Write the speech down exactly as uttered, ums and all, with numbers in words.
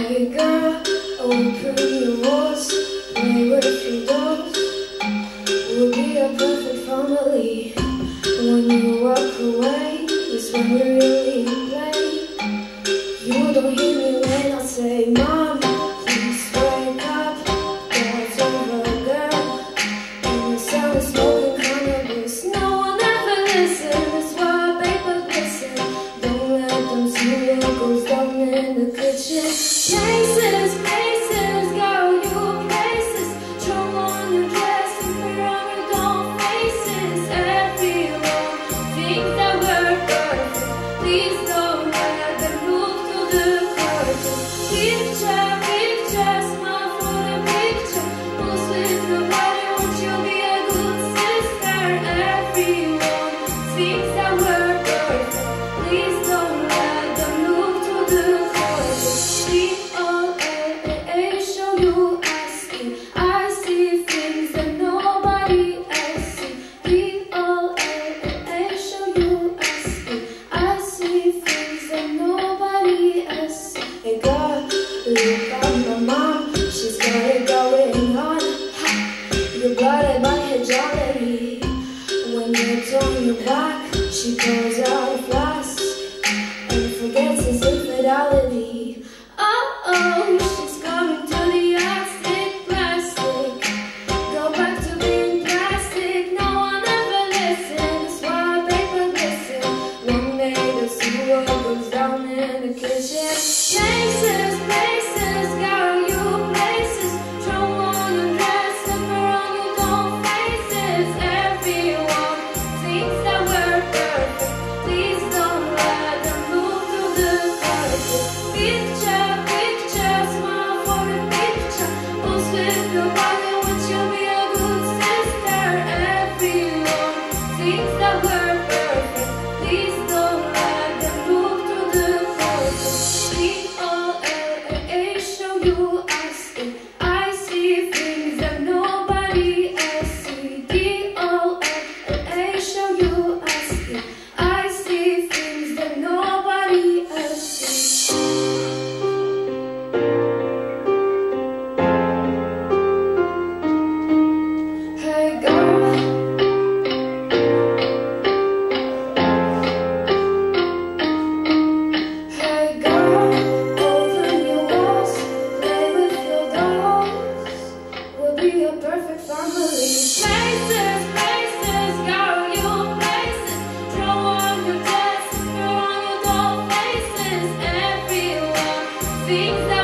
Hey girl, open your walls, play with your dolls. We'll be a perfect family. When you walk away, it's when we really play. You don't hear me when I say, Mom, please wake up. That's over, girl. And the sun is smoking cannabis. No one ever listens while paper glisten. Don't let them see what goes down in the kitchen. Places, places, girl, you places. Throw on your dress and put on your doll faces. Everyone thinks that we're perfect. Please don't let them move to the curtain. Picture, picture, smile for the picture. Who's with your body? Won't you be a good sister? Everyone thinks that we're perfect. Please don't let them move to the curtain. We all show you I see. I see things that nobody else see. We all show you I see. I see things that nobody else see. Hey girl, look at my mom. She's got it going on. Ha! You're blinded by her jewelry. When you're on your back, she pulls out a flask and forgets his infidelity. Oh, oh, she's coming to the acid plastic. Go back to being plastic. No one ever listens while paper glisten. One day they'll see what goes down in the kitchen. Places, places, girl, you places. Throw on your dress and put on your doll faces. Everyone thinks that we're perfect. Please don't let them move to the curtain. Picture, picture, smile for the picture. Who's with your body? Would you be a good sister? Everyone thinks that we're perfect. Please don't let them move to the curtain. We all show you I see. I see things that nobody else see. We all show you I see. I see things that nobody else see. Hey girl, hey girl, open your walls, play with your dolls. We'll be a perfect family. Places, places, girl, you places. Throw on your dress and put on your doll faces. Everyone thinks that